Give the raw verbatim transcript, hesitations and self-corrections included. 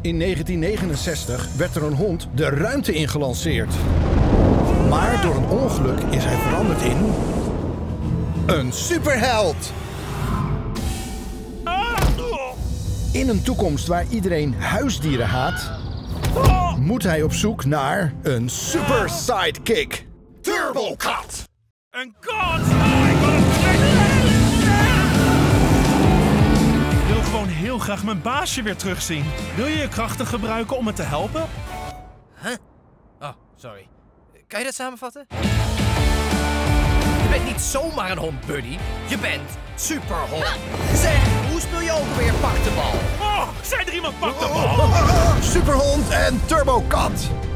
In negentien negenenzestig werd er een hond de ruimte in gelanceerd. Maar door een ongeluk is hij veranderd in... een superheld! In een toekomst waar iedereen huisdieren haat... moet hij op zoek naar een super sidekick. TurboCut! Een kans! Oh, ik wil het Ik wil gewoon heel graag mijn baasje weer terugzien. Wil je je krachten gebruiken om me te helpen? Huh? Oh, sorry. Kan je dat samenvatten? Je bent niet zomaar een hond, buddy. Je bent superhond. Zeg, hoe speel je ook weer pak de bal? Oh, zei er iemand pak de bal? Superhond en TurboCut!